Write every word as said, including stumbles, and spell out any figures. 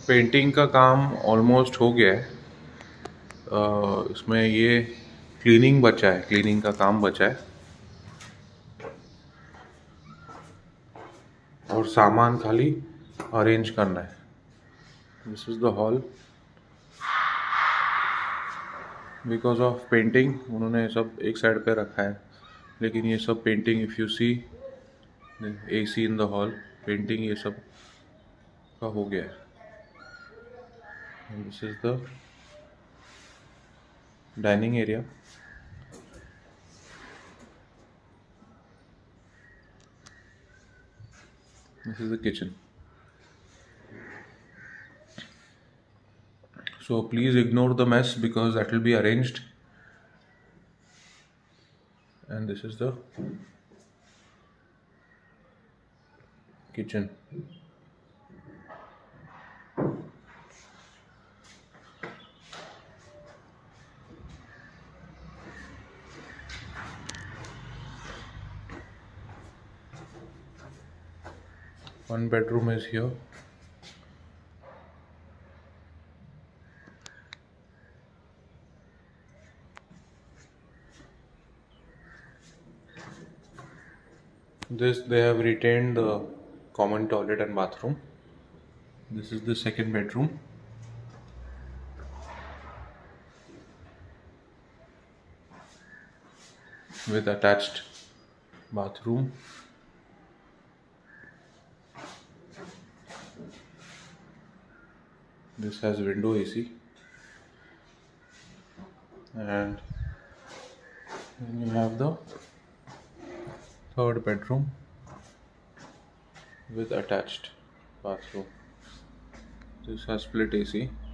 Painting का काम almost हो गया है। अ, इसमें ये क्लीनिंग बचा है, क्लीनिंग का काम बचा है और सामान खाली अरेंज करना है। This is the hall. Because of painting उन्होंने सब एक साइड पे रखा है, लेकिन ये सब painting, if you see A C in the hall, painting ये सब का हो गया है। This is the dining area. This is the kitchen. So please ignore the mess because that will be arranged. And this is the kitchen. One bedroom is here. This they have retained the common toilet and bathroom. This is the second bedroom. With attached bathroom. This has window A C. And then you have the third bedroom with attached bathroom. This has split A C.